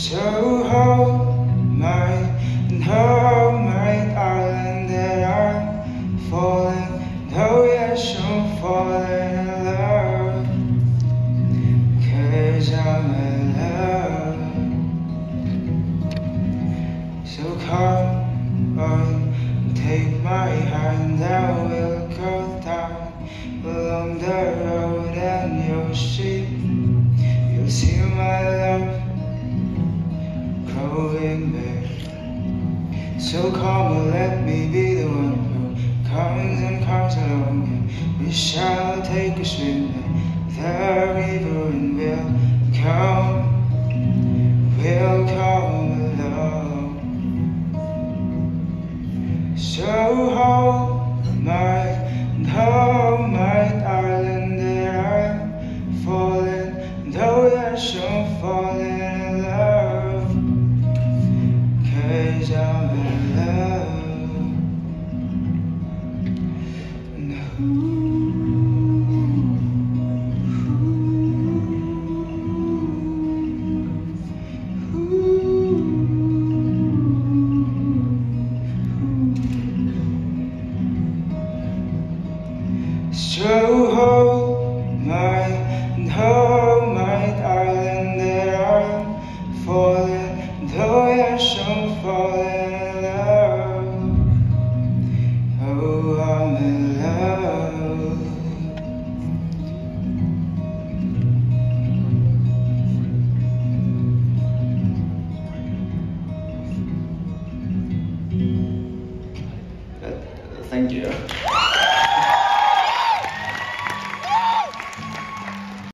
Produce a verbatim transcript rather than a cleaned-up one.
So hold my and hold my darling, that I'm falling, though yes I'm falling in love, 'cause I'm in love. So come on, take my hand, and we'll go down along the road, and you'll see, you'll see my love growing big. So come and let me be the one who comes and comes along, and we shall take a swim in the river, and we'll come, we'll come along. So hold my and hold my darling, that I'm falling, though yes I'm falling in love, 'cause I'm in love. And who So hold my and hold my darling, that I'm falling, though yes I'm falling in love. Oh, I'm in love. Uh, thank you.